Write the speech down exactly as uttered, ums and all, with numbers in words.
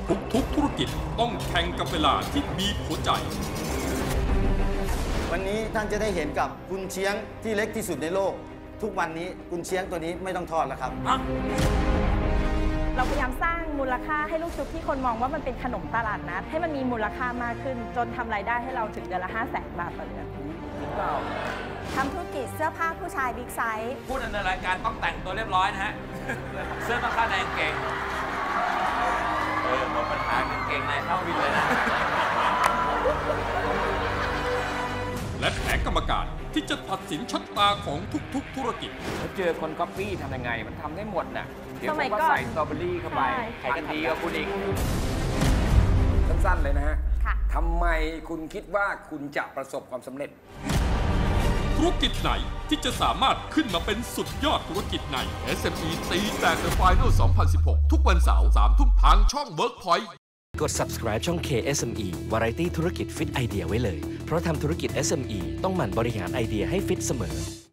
ทุกๆธุรกิจต้องแข่งกับเวลาที่บีบหัวใจวันนี้ท่านจะได้เห็นกับกุนเชียงที่เล็กที่สุดในโลกทุกวันนี้กุนเชียงตัวนี้ไม่ต้องทอดแล้วครับเราพยายามสร้างมูลค่าให้ลูกชุบที่คนมองว่ามันเป็นขนมตลาดนัดให้มันมีมูลค่ามากขึ้นจนทำรายได้ให้เราถึงเดือนละห้าแสนบาทต่อเดือนทำธุรกิจเสื้อผ้าผู้ชายบิ๊กไซส์พูดในรายการต้องแต่งตัวเรียบร้อยนะฮะ เสื้อผ้าในเก่งเออหมดปัญหาเก่งในเข้าวินเลยนะและแผนกรรมการที่จะตัดสินชะตาของทุกๆธุรกิจเจอคนก๊อปปี้ทำยังไงมันทำได้หมดน่ะเดี๋ยวผมก็ใส่สตรอเบอรี่เข้าไปใครก็ดีกับคุณอีกสั้นๆเลยนะฮะทำไมคุณคิดว่าคุณจะประสบความสำเร็จธุรกิจไหนที่จะสามารถขึ้นมาเป็นสุดยอดธุรกิจใน เอส เอ็ม อี ตีแตก The Final สองพันสิบหกทุกวันเสาร์สามทุ่มทางช่อง Workpoint กด Subscribe ช่อง เค เอส เอ็ม อี Variety ธุรกิจฟิตไอเดียไว้เลยเพราะทำธุรกิจ เอส เอ็ม อี ต้องหมั่นบริหารไอเดียให้ฟิตเสมอ